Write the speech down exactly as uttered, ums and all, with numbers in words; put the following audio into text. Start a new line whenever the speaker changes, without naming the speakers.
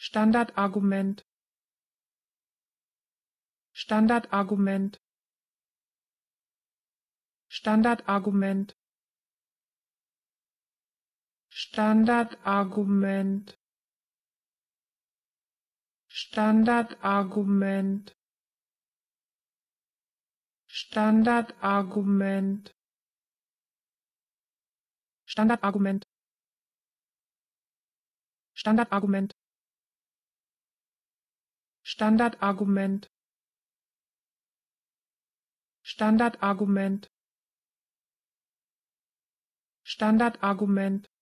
Standardargument Standardargument Standardargument Standardargument Standardargument Standardargument Standardargument Standardargument Standardargument Standardargument Standardargument